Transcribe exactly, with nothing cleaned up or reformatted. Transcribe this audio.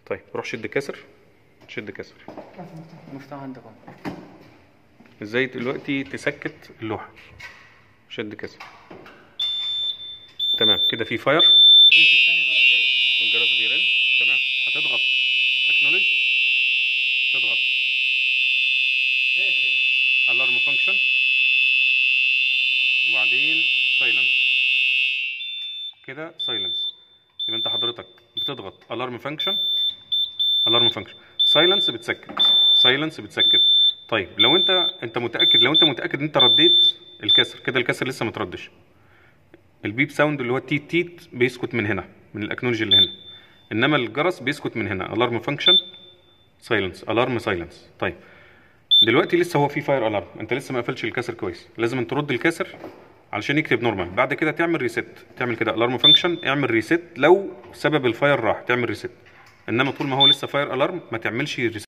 طيب روح شد كسر، شد كسر. المفتاح عندك اهو. ازاي دلوقتي تسكت اللوحه؟ شد كسر. تمام كده في فاير، الجرس بيرن. تمام هتضغط اكنولج، تضغط الارم فانكشن وبعدين سايلنس. كده سايلنس. يبقى انت حضرتك بتضغط الارم فانكشن، الارم فانكشن، سايلنس بتسكت، سايلنس بتسكت. طيب لو انت انت متاكد، لو انت متاكد ان انت رديت الكسر، كده الكسر لسه ما تردش، البيب ساوند اللي هو التيت تيت بيسكت من هنا، من الاكنولوجي اللي هنا، انما الجرس بيسكت من هنا. الارم فانكشن سايلنس، الارم سايلنس. طيب دلوقتي لسه هو في فاير الارم، انت لسه ما قفلتش الكسر كويس، لازم ترد الكسر علشان يكتب نورمال. بعد كده تعمل ريست، تعمل كده الارم فانكشن، اعمل ريست لو سبب الفاير راح، تعمل ريست. انما طول ما هو لسه فاير الارم ما تعملش ريست.